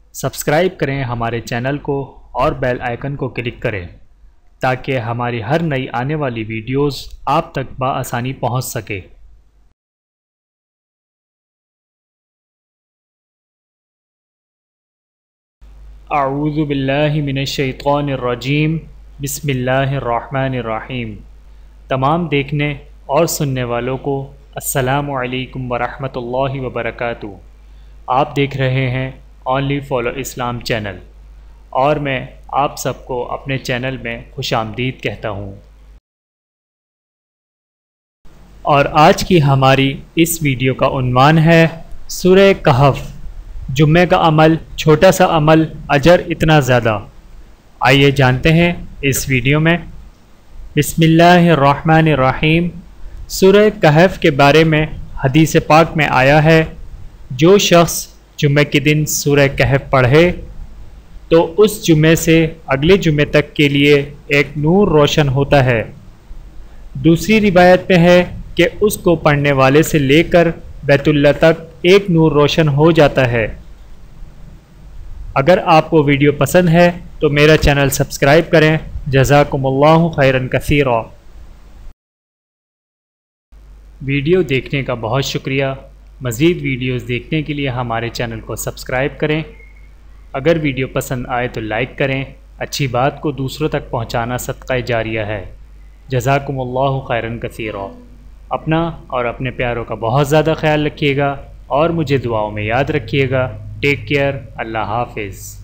Subscribe کریں ہمارے channel کو اور بیل آئیکن کو کلک کریں تاکہ ہماری ہر نئی آنے والی ویڈیوز آپ تک بآسانی پہنچ سکے۔ اعوذ باللہ من الشیطان الرجیم، بسم اللہ الرحمن الرحیم۔ تمام دیکھنے اور سننے والوں کو السلام علیکم ورحمۃ اللہ وبرکاتہ۔ آپ دیکھ رہے ہیں اونلی فالو اسلام چینل، اور میں آپ سب کو اپنے چینل میں خوش آمدید کہتا ہوں۔ اور آج کی ہماری اس ویڈیو کا عنوان ہے سورہ کہف، جمعہ کا عمل چھوٹا سا عمل، اجر اتنا زیادہ۔ آئیے جانتے ہیں اس ویڈیو میں۔ بسم اللہ الرحمن الرحیم۔ سورہ کہف کے بارے میں حدیث پاک میں آیا ہے، جو شخص جمعہ کے دن سورہ کہف پڑھے تو اس جمعے سے اگلے جمعے تک کے لیے ایک نور روشن ہوتا ہے۔ دوسری روایت میں ہے کہ اس کو پڑھنے والے سے لے کر بیت اللہ تک ایک نور روشن ہو جاتا ہے۔ اگر آپ کو ویڈیو پسند ہے تو میرا چینل سبسکرائب کریں۔ جزاکم اللہ خیرا کثیرا۔ ویڈیو دیکھنے کا بہت شکریہ۔ مزید ویڈیوز دیکھنے کے لیے ہمارے چینل کو سبسکرائب کریں۔ اگر ویڈیو پسند آئے تو لائک کریں۔ اچھی بات کو دوسروں تک پہنچانا صدقہ جاریہ ہے۔ جزاکم اللہ خیرا کثیرا۔ اپنا اور اپنے پیاروں کا بہت زیادہ خیال رکھیے گا اور مجھے دعاؤں میں یاد رکھیے گا۔ Take care. اللہ حافظ۔